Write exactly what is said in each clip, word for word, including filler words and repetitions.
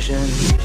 motion.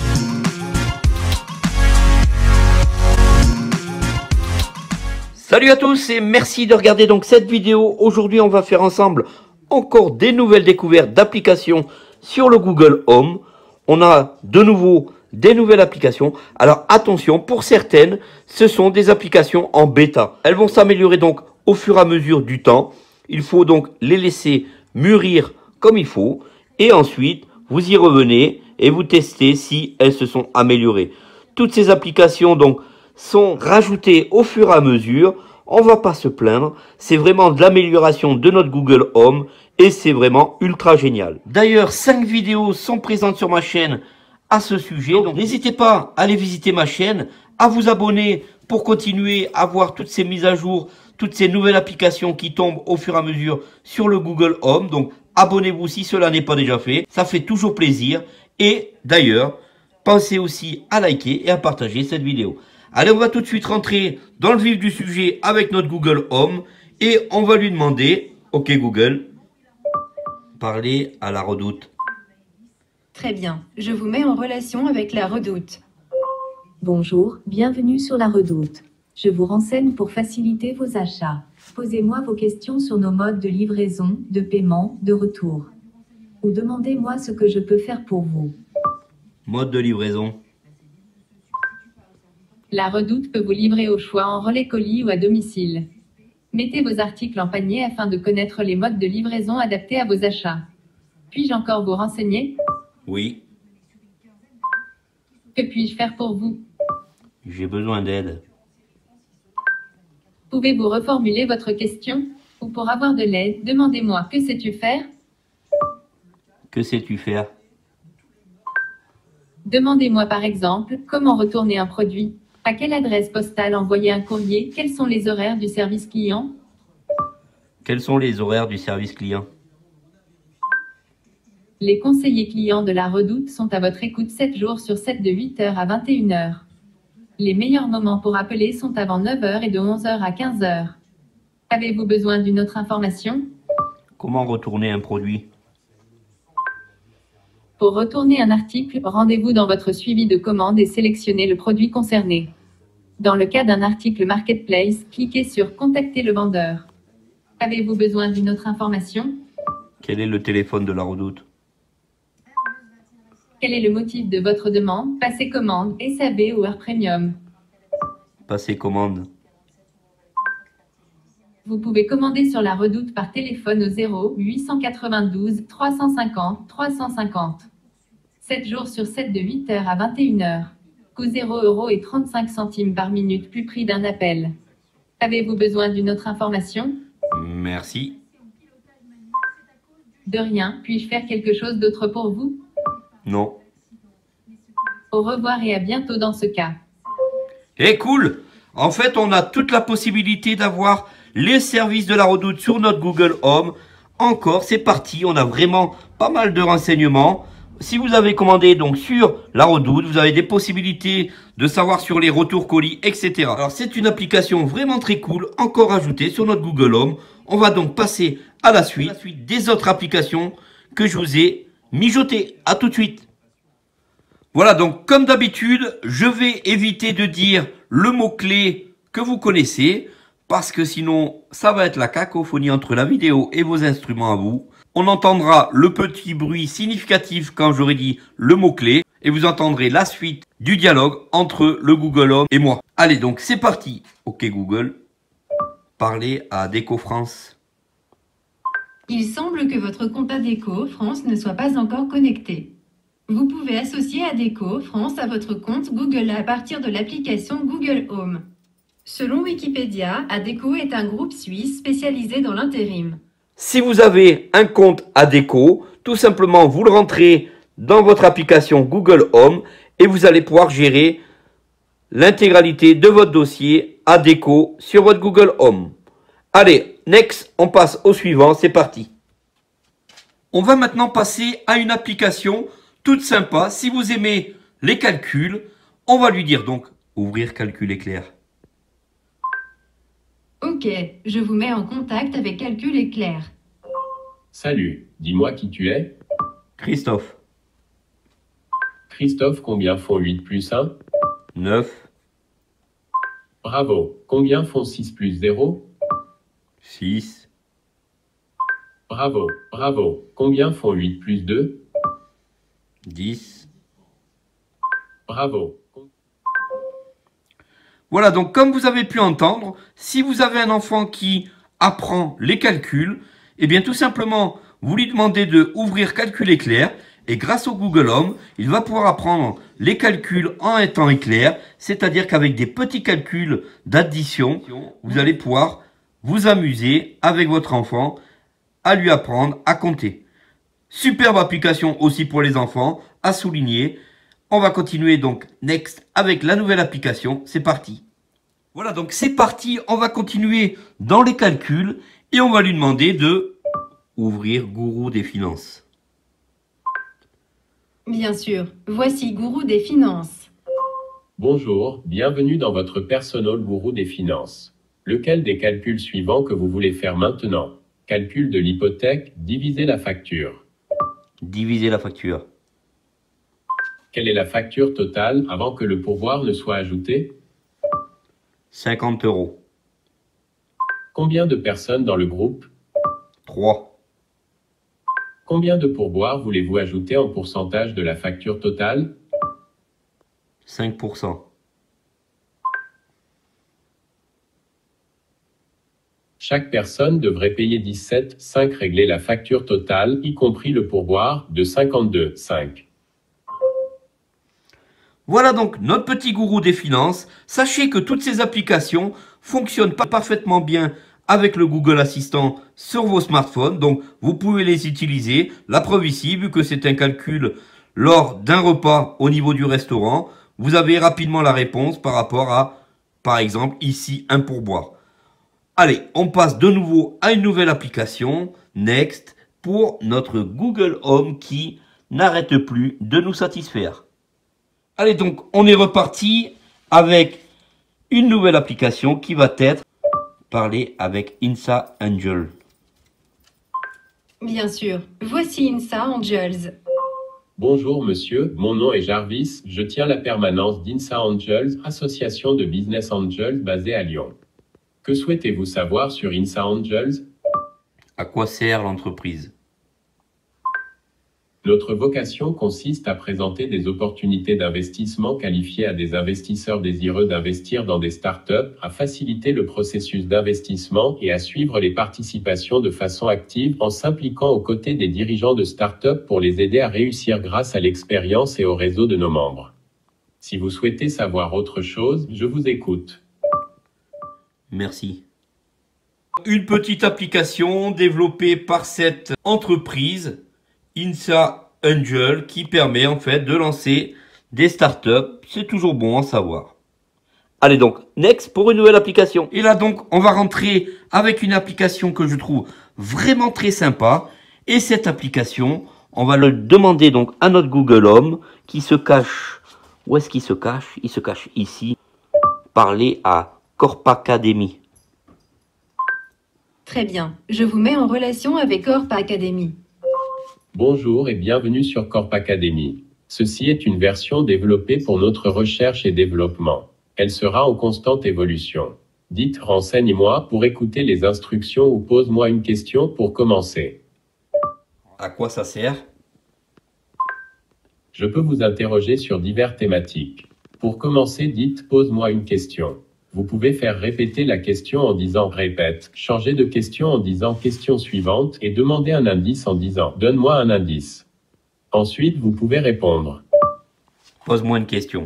Salut à tous et merci de regarder donc cette vidéo. Aujourd'hui, on va faire ensemble encore des nouvelles découvertes d'applications sur le Google Home. On a de nouveau des nouvelles applications. Alors attention, pour certaines, ce sont des applications en bêta. Elles vont s'améliorer donc au fur et à mesure du temps. Il faut donc les laisser mûrir comme il faut. Et ensuite, vous y revenez et vous testez si elles se sont améliorées. Toutes ces applications donc sont rajoutées au fur et à mesure. On va pas se plaindre. C'est vraiment de l'amélioration de notre Google Home et c'est vraiment ultra génial. D'ailleurs, cinq vidéos sont présentes sur ma chaîne à ce sujet. Donc n'hésitez pas à aller visiter ma chaîne, à vous abonner pour continuer à voir toutes ces mises à jour, toutes ces nouvelles applications qui tombent au fur et à mesure sur le Google Home. Donc abonnez-vous si cela n'est pas déjà fait. Ça fait toujours plaisir. Et d'ailleurs, pensez aussi à liker et à partager cette vidéo. Allez, on va tout de suite rentrer dans le vif du sujet avec notre Google Home et on va lui demander, ok Google, parler à la Redoute. Très bien, je vous mets en relation avec la Redoute. Bonjour, bienvenue sur la Redoute. Je vous renseigne pour faciliter vos achats. Posez-moi vos questions sur nos modes de livraison, de paiement, de retour. Ou demandez-moi ce que je peux faire pour vous. Mode de livraison. La Redoute peut vous livrer au choix en relais colis ou à domicile. Mettez vos articles en panier afin de connaître les modes de livraison adaptés à vos achats. Puis-je encore vous renseigner? Oui. Que puis-je faire pour vous? J'ai besoin d'aide. Pouvez-vous reformuler votre question? Ou pour avoir de l'aide, demandez-moi que sais-tu faire? Que sais-tu faire? Demandez-moi par exemple, comment retourner un produit? À quelle adresse postale envoyer un courrier? Quels sont les horaires du service client? Quels sont les horaires du service client? Les conseillers clients de la Redoute sont à votre écoute sept jours sur sept de huit heures à vingt et une heures. Les meilleurs moments pour appeler sont avant neuf heures et de onze heures à quinze heures. Avez-vous besoin d'une autre information? Comment retourner un produit? Pour retourner un article, rendez-vous dans votre suivi de commande et sélectionnez le produit concerné. Dans le cas d'un article Marketplace, cliquez sur « Contacter le vendeur ». Avez-vous besoin d'une autre information? Quel est le téléphone de la Redoute? Quel est le motif de votre demande? Passer commande, S A V ou Heure Premium? Passer commande. Vous pouvez commander sur la Redoute par téléphone au zéro huit cent quatre-vingt-douze trois cent cinquante trois cent cinquante. sept jours sur sept de huit heures à vingt et une heures. Coût zéro euros et trente-cinq centimes par minute plus prix d'un appel. Avez-vous besoin d'une autre information? Merci. De rien, puis-je faire quelque chose d'autre pour vous? Non. Au revoir et à bientôt dans ce cas. Eh cool! En fait, on a toute la possibilité d'avoir les services de la Redoute sur notre Google Home. Encore, c'est parti, on a vraiment pas mal de renseignements. Si vous avez commandé donc sur la Redoute, vous avez des possibilités de savoir sur les retours colis, et cetera. Alors c'est une application vraiment très cool, encore ajoutée sur notre Google Home. On va donc passer à la suite, la suite des autres applications que je vous ai mijotées. À tout de suite. Voilà, donc comme d'habitude, je vais éviter de dire le mot-clé que vous connaissez, parce que sinon, ça va être la cacophonie entre la vidéo et vos instruments à vous. On entendra le petit bruit significatif quand j'aurai dit le mot-clé, et vous entendrez la suite du dialogue entre le Google Home et moi. Allez, donc c'est parti. Ok Google, parlez à Déco France. Il semble que votre compte Adecco France ne soit pas encore connecté. Vous pouvez associer Adecco France à votre compte Google à partir de l'application Google Home. Selon Wikipédia, Adecco est un groupe suisse spécialisé dans l'intérim. Si vous avez un compte Adecco, tout simplement vous le rentrez dans votre application Google Home et vous allez pouvoir gérer l'intégralité de votre dossier Adecco sur votre Google Home. Allez, next, on passe au suivant, c'est parti. On va maintenant passer à une application toute sympa. Si vous aimez les calculs, on va lui dire donc ouvrir calcul éclair. Ok, je vous mets en contact avec Calcul Éclair. Salut, dis-moi qui tu es. Christophe. Christophe, combien font huit plus un? neuf, Bravo. Combien font six plus zéro? six, Bravo. Bravo. Combien font huit plus deux? dix. Bravo. Voilà, donc comme vous avez pu entendre, si vous avez un enfant qui apprend les calculs, eh bien tout simplement, vous lui demandez de ouvrir Calcul éclair et grâce au Google Home, il va pouvoir apprendre les calculs en un temps éclair, c'est-à-dire qu'avec des petits calculs d'addition, vous allez pouvoir vous amuser avec votre enfant à lui apprendre à compter. Superbe application aussi pour les enfants, à souligner. On va continuer donc next avec la nouvelle application. C'est parti. Voilà, donc c'est parti. On va continuer dans les calculs et on va lui demander de ouvrir Gourou des finances. Bien sûr, voici Gourou des finances. Bonjour, bienvenue dans votre Personal Gourou des finances. Lequel des calculs suivants que vous voulez faire maintenant? Calcul de l'hypothèque, diviser la facture. Diviser la facture. Quelle est la facture totale avant que le pourboire ne soit ajouté? cinquante euros. Combien de personnes dans le groupe? trois. Combien de pourboires voulez-vous ajouter en pourcentage de la facture totale? cinq pour cent. Chaque personne devrait payer dix-sept virgule cinq. Régler la facture totale, y compris le pourboire, de cinquante-deux virgule cinq. Voilà donc notre petit gourou des finances. Sachez que toutes ces applications fonctionnent pas parfaitement bien avec le Google Assistant sur vos smartphones. Donc vous pouvez les utiliser. La preuve ici, vu que c'est un calcul lors d'un repas au niveau du restaurant, vous avez rapidement la réponse par rapport à, par exemple, ici, un pourboire. Allez, on passe de nouveau à une nouvelle application, Next, pour notre Google Home qui n'arrête plus de nous satisfaire. Allez, donc, on est reparti avec une nouvelle application qui va être parler avec Insa Angel. Bien sûr, voici Insa Angels. Bonjour monsieur, mon nom est Jarvis, je tiens la permanence d'Insa Angels, association de business angels basée à Lyon. Que souhaitez-vous savoir sur Insa Angels? À quoi sert l'entreprise? Notre vocation consiste à présenter des opportunités d'investissement qualifiées à des investisseurs désireux d'investir dans des startups, à faciliter le processus d'investissement et à suivre les participations de façon active en s'impliquant aux côtés des dirigeants de startups pour les aider à réussir grâce à l'expérience et au réseau de nos membres. Si vous souhaitez savoir autre chose, je vous écoute. Merci. Une petite application développée par cette entreprise Insa Angel qui permet en fait de lancer des startups. C'est toujours bon à savoir. Allez donc, next pour une nouvelle application. Et là donc, on va rentrer avec une application que je trouve vraiment très sympa. Et cette application, on va le demander donc à notre Google Home qui se cache. Où est-ce qu'il se cache? Il se cache ici. Parler à Corpacademy. Très bien, je vous mets en relation avec Corp Academy. Bonjour et bienvenue sur Corp Academy. Ceci est une version développée pour notre recherche et développement. Elle sera en constante évolution. Dites « Renseigne-moi » pour écouter les instructions ou pose-moi une question pour commencer. À quoi ça sert? Je peux vous interroger sur diverses thématiques. Pour commencer, dites « Pose-moi une question ». Vous pouvez faire répéter la question en disant « Répète », changer de question en disant « Question suivante » et demander un indice en disant « Donne-moi un indice ». Ensuite, vous pouvez répondre. Pose-moi une question.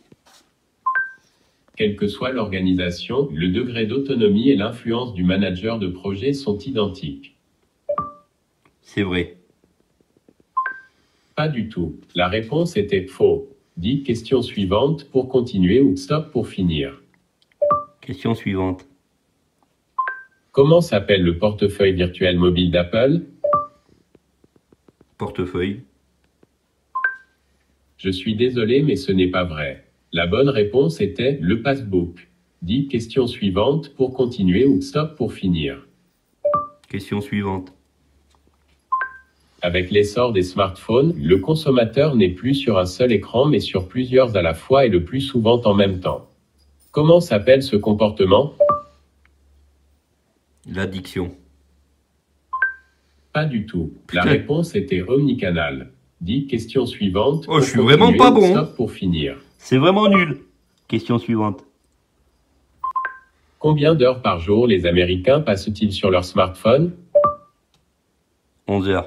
Quelle que soit l'organisation, le degré d'autonomie et l'influence du manager de projet sont identiques. C'est vrai. Pas du tout. La réponse était faux. Dis question suivante pour continuer ou stop pour finir. Question suivante. Comment s'appelle le portefeuille virtuel mobile d'Apple? Portefeuille. Je suis désolé mais ce n'est pas vrai. La bonne réponse était le passbook. Dis question suivante pour continuer ou stop pour finir. Question suivante. Avec l'essor des smartphones, le consommateur n'est plus sur un seul écran mais sur plusieurs à la fois et le plus souvent en même temps. Comment s'appelle ce comportement? L'addiction. Pas du tout. Putain. La réponse était omnicanal. Dis question suivante. Oh, je suis pour vraiment continuer pas ou bon. Stop pour finir. C'est vraiment nul. Question suivante. Combien d'heures par jour les Américains passent-ils sur leur smartphone? onze heures.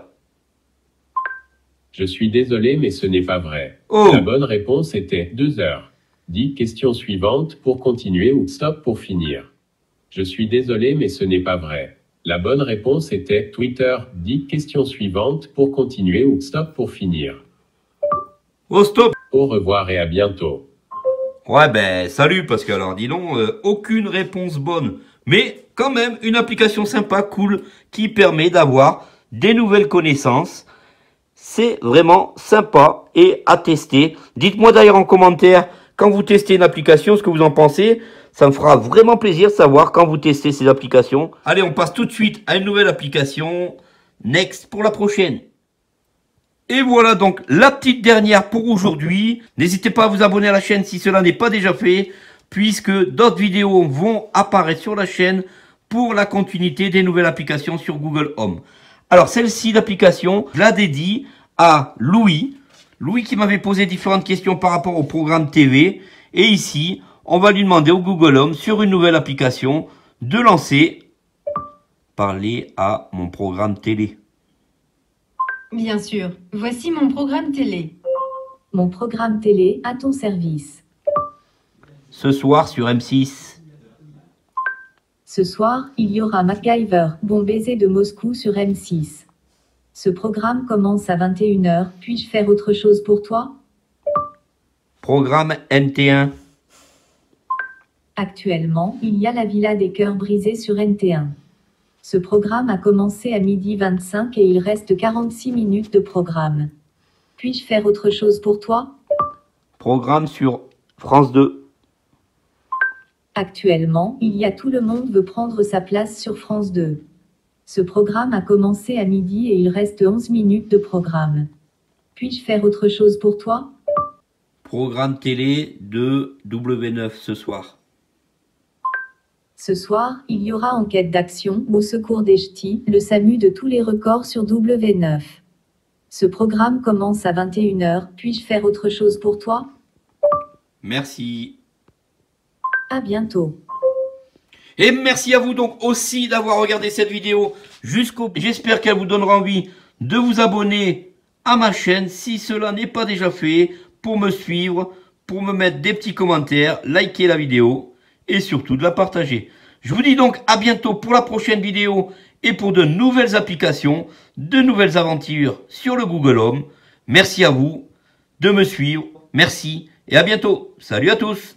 Je suis désolé mais ce n'est pas vrai. Oh. La bonne réponse était deux heures. Dis question suivante pour continuer ou stop pour finir. Je suis désolé mais ce n'est pas vrai. La bonne réponse était Twitter. Dis question suivante pour continuer ou stop pour finir. Oh stop. Au revoir et à bientôt. Ouais ben salut parce que alors dis donc, euh, aucune réponse bonne. Mais quand même une application sympa, cool, qui permet d'avoir des nouvelles connaissances. C'est vraiment sympa et à tester. Dites-moi d'ailleurs en commentaire quand vous testez une application ce que vous en pensez. Ça me fera vraiment plaisir de savoir quand vous testez ces applications. Allez, on passe tout de suite à une nouvelle application. Next pour la prochaine. Et voilà donc la petite dernière pour aujourd'hui. N'hésitez pas à vous abonner à la chaîne si cela n'est pas déjà fait, puisque d'autres vidéos vont apparaître sur la chaîne pour la continuité des nouvelles applications sur Google Home. Alors celle-ci, l'application, je la dédie à Louis. Louis qui m'avait posé différentes questions par rapport au programme T V. Et ici, on va lui demander au Google Home sur une nouvelle application de lancer parler à mon programme télé. Bien sûr, voici mon programme télé. Mon programme télé à ton service. Ce soir sur M six. Ce soir, il y aura MacGyver, Bon baiser de Moscou sur M six. Ce programme commence à vingt et une heures. Puis-je faire autre chose pour toi? Programme N T un. Actuellement, il y a la Villa des cœurs brisés sur N T un. Ce programme a commencé à midi vingt-cinq et il reste quarante-six minutes de programme. Puis-je faire autre chose pour toi? Programme sur France deux. Actuellement, il y a Tout le monde veut prendre sa place sur France deux. Ce programme a commencé à midi et il reste onze minutes de programme. Puis-je faire autre chose pour toi? Programme télé de W neuf ce soir. Ce soir, il y aura Enquête d'action, Au secours des ch'tis, le S A M U de tous les records sur W neuf. Ce programme commence à vingt et une heures. Puis-je faire autre chose pour toi? Merci. À bientôt. Et merci à vous donc aussi d'avoir regardé cette vidéo jusqu'au bout. J'espère qu'elle vous donnera envie de vous abonner à ma chaîne si cela n'est pas déjà fait, pour me suivre, pour me mettre des petits commentaires, liker la vidéo et surtout de la partager. Je vous dis donc à bientôt pour la prochaine vidéo et pour de nouvelles applications, de nouvelles aventures sur le Google Home. Merci à vous de me suivre. Merci et à bientôt. Salut à tous.